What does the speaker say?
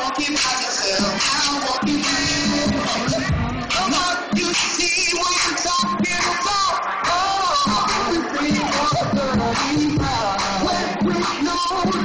walking by yourself. I'm walking with. Come on, you see what I'm talking about. Oh, we bring all the love we have. When we know